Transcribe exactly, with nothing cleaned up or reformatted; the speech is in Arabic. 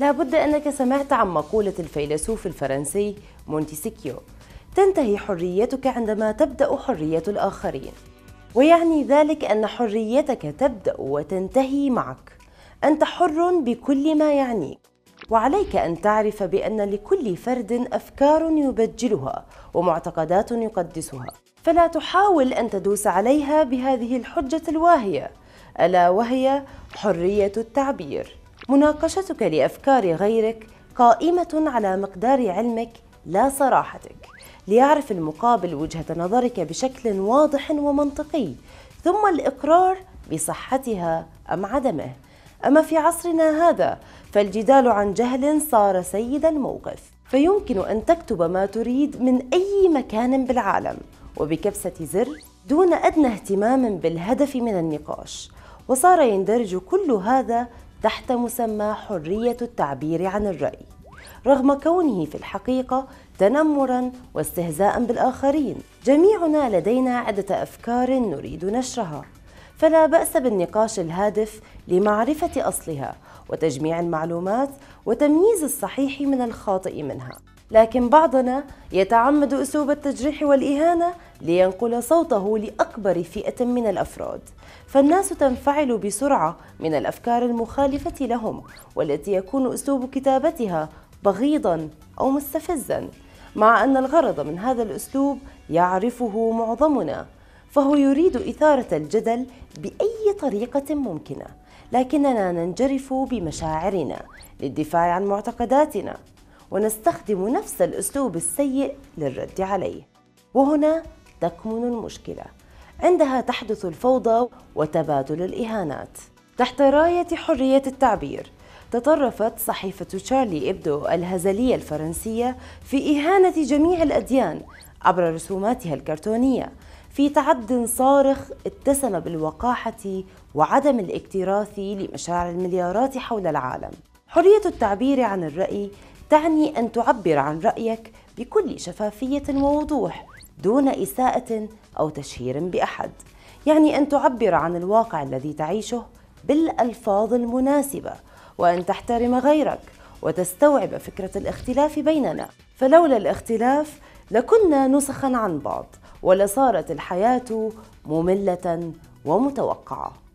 لابد أنك سمعت عن مقولة الفيلسوف الفرنسي مونتسكيو: تنتهي حريتك عندما تبدأ حرية الآخرين. ويعني ذلك أن حريتك تبدأ وتنتهي معك. أنت حر بكل ما يعنيك، وعليك أن تعرف بأن لكل فرد أفكار يبجلها ومعتقدات يقدسها، فلا تحاول أن تدوس عليها بهذه الحجة الواهية، ألا وهي حرية التعبير. مناقشتك لأفكار غيرك قائمة على مقدار علمك لا صراحتك، ليعرف المقابل وجهة نظرك بشكل واضح ومنطقي، ثم الإقرار بصحتها أم عدمه. أما في عصرنا هذا فالجدال عن جهل صار سيد الموقف، فيمكن أن تكتب ما تريد من أي مكان بالعالم وبكبسة زر دون أدنى اهتمام بالهدف من النقاش، وصار يندرج كل هذا تحت مسمى حرية التعبير عن الرأي، رغم كونه في الحقيقة تنمراً واستهزاء بالآخرين. جميعنا لدينا عدة أفكار نريد نشرها، فلا بأس بالنقاش الهادف لمعرفة أصلها وتجميع المعلومات وتمييز الصحيح من الخاطئ منها. لكن بعضنا يتعمد أسلوب التجريح والإهانة لينقل صوته لأكبر فئة من الأفراد، فالناس تنفعل بسرعة من الأفكار المخالفة لهم، والتي يكون أسلوب كتابتها بغيضاً أو مستفزاً، مع أن الغرض من هذا الأسلوب يعرفه معظمنا، فهو يريد إثارة الجدل بأي طريقة ممكنة، لكننا ننجرف بمشاعرنا للدفاع عن معتقداتنا، ونستخدم نفس الأسلوب السيء للرد عليه. وهنا تكمن المشكلة، عندها تحدث الفوضى وتبادل الإهانات. تحت راية حرية التعبير تطرفت صحيفة شارلي إبدو الهزلية الفرنسية في إهانة جميع الأديان عبر رسوماتها الكرتونية، في تعد صارخ اتسم بالوقاحة وعدم الاكتراث لمشاعر المليارات حول العالم. حرية التعبير عن الرأي تعني أن تعبر عن رأيك بكل شفافية ووضوح دون إساءة أو تشهير بأحد، يعني أن تعبر عن الواقع الذي تعيشه بالألفاظ المناسبة، وأن تحترم غيرك وتستوعب فكرة الاختلاف بيننا، فلولا الاختلاف لكنا نسخاً عن بعض ولصارت الحياة مملة ومتوقعة.